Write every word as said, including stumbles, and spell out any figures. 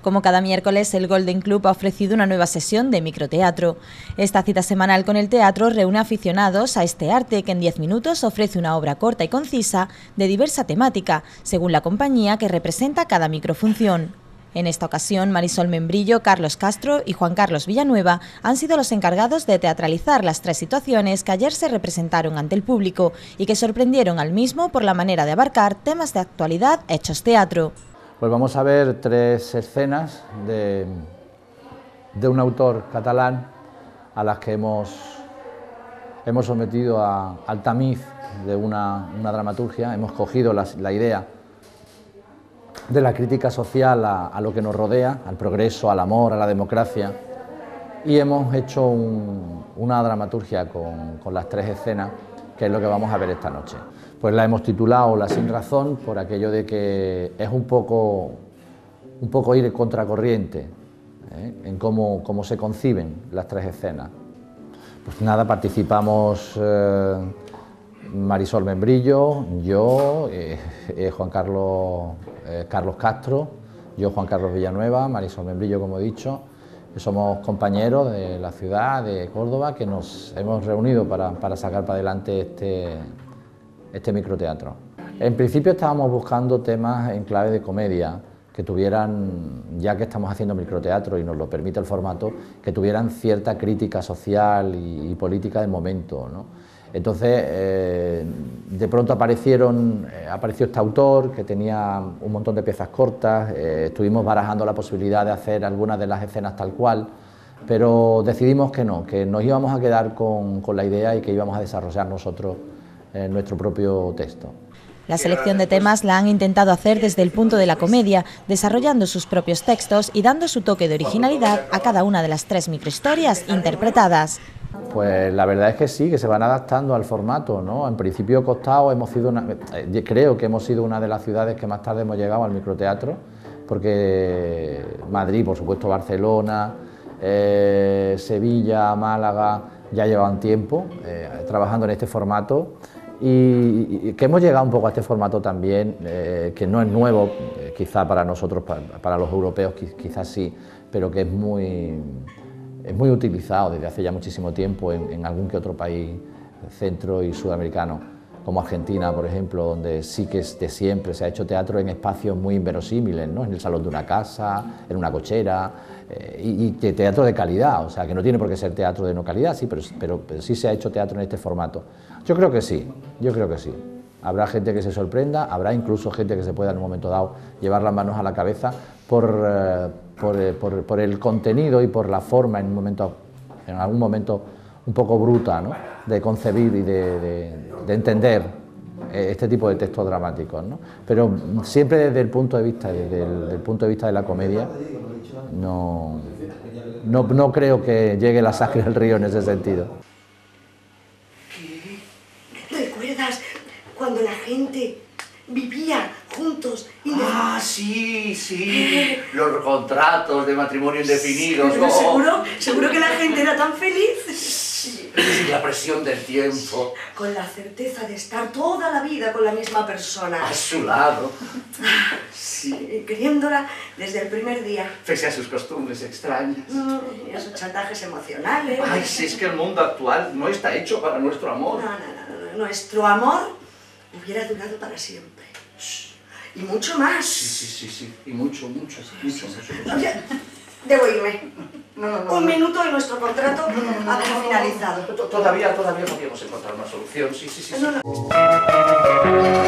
Como cada miércoles, el Golden Club ha ofrecido una nueva sesión de microteatro. Esta cita semanal con el teatro reúne aficionados a este arte que en diez minutos ofrece una obra corta y concisa de diversa temática, según la compañía que representa cada microfunción. En esta ocasión, Marisol Membrillo, Carlos Castro y Juan Carlos Villanueva han sido los encargados de teatralizar las tres situaciones que ayer se representaron ante el público y que sorprendieron al mismo por la manera de abarcar temas de actualidad hechos teatro. Pues vamos a ver tres escenas de, de un autor catalán a las que hemos, hemos sometido a, al tamiz de una, una dramaturgia. Hemos cogido la, la idea de la crítica social a, a lo que nos rodea, al progreso, al amor, a la democracia, y hemos hecho un, una dramaturgia con, con las tres escenas, que es lo que vamos a ver esta noche. Pues la hemos titulado La sin razón, por aquello de que es un poco, un poco ir en contracorriente ¿eh? en cómo, cómo se conciben las tres escenas. Pues nada, participamos eh, Marisol Membrillo, yo, eh, eh, Juan Carlos, eh, Carlos Castro, yo Juan Carlos Villanueva, Marisol Membrillo, como he dicho. Somos compañeros de la ciudad de Córdoba que nos hemos reunido para, para sacar para adelante este, este microteatro. En principio estábamos buscando temas en clave de comedia, que tuvieran, ya que estamos haciendo microteatro y nos lo permite el formato, que tuvieran cierta crítica social y, y política del momento, ¿no? Entonces, eh, de pronto aparecieron, eh, apareció este autor que tenía un montón de piezas cortas, eh, estuvimos barajando la posibilidad de hacer algunas de las escenas tal cual, pero decidimos que no, que nos íbamos a quedar con, con la idea y que íbamos a desarrollar nosotros eh, nuestro propio texto. La selección de temas la han intentado hacer desde el punto de la comedia, desarrollando sus propios textos y dando su toque de originalidad a cada una de las tres microhistorias interpretadas. Pues la verdad es que sí, que se van adaptando al formato, ¿no? En principio costado, hemos sido una, creo que hemos sido una de las ciudades que más tarde hemos llegado al microteatro, porque Madrid, por supuesto Barcelona, eh, Sevilla, Málaga, ya llevaban tiempo eh, trabajando en este formato y, y que hemos llegado un poco a este formato también, eh, que no es nuevo, eh, quizá para nosotros, para, para los europeos quizás sí, pero que es muy... es muy utilizado desde hace ya muchísimo tiempo en, en algún que otro país centro y sudamericano, como Argentina, por ejemplo, donde sí que de siempre se ha hecho teatro en espacios muy inverosímiles, ¿no? En el salón de una casa, en una cochera, eh, y, y teatro de calidad, o sea, que no tiene por qué ser teatro de no calidad, sí, pero, pero, pero sí se ha hecho teatro en este formato. Yo creo que sí, yo creo que sí. Habrá gente que se sorprenda, habrá incluso gente que se pueda en un momento dado llevar las manos a la cabeza por, eh, por, eh, por, por el contenido y por la forma en, un momento, en algún momento un poco bruta, ¿no? De concebir y de, de, de entender este tipo de textos dramáticos, ¿no? Pero siempre desde el punto de vista, desde el, desde el punto de vista de la comedia, no, no, no creo que llegue la sangre al río en ese sentido. ¿Recuerdas cuando la gente vivía juntos? Ah, sí, sí, los contratos de matrimonio indefinidos. Pero oh. seguro, seguro que la gente era tan feliz. Sí, la presión del tiempo. Con la certeza de estar toda la vida con la misma persona. A su lado. Sí. Queriéndola desde el primer día. Pese a sus costumbres extrañas. Mm, y a sus chantajes emocionales. Ay, si es que el mundo actual no está hecho para nuestro amor. No, no, no, no. Nuestro amor hubiera durado para siempre. Y mucho más. Sí, sí, sí, sí. Y mucho, mucho, mucho, mucho. mucho. Oye, debo irme. No, no, no. Un no. minuto y nuestro contrato no, no, no, habrá no, no, finalizado. no. Todavía, todavía no podemos encontrar una solución. Sí, sí, sí. sí. No, no.